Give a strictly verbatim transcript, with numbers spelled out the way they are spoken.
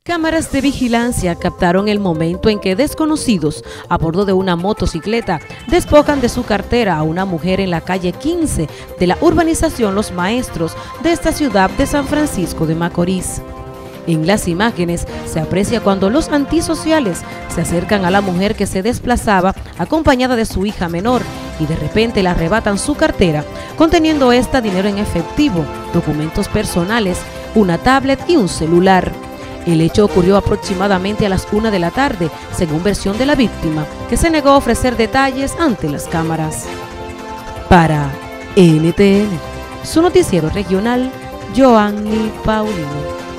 Cámaras de vigilancia captaron el momento en que desconocidos a bordo de una motocicleta despojan de su cartera a una mujer en la calle quince de la urbanización Los Maestros de esta ciudad de San Francisco de Macorís. En las imágenes se aprecia cuando los antisociales se acercan a la mujer que se desplazaba acompañada de su hija menor y de repente le arrebatan su cartera, conteniendo esta dinero en efectivo, documentos personales, una tablet y un celular. El hecho ocurrió aproximadamente a las una de la tarde, según versión de la víctima, que se negó a ofrecer detalles ante las cámaras. Para N T N, su noticiero regional, Joanny Paulino.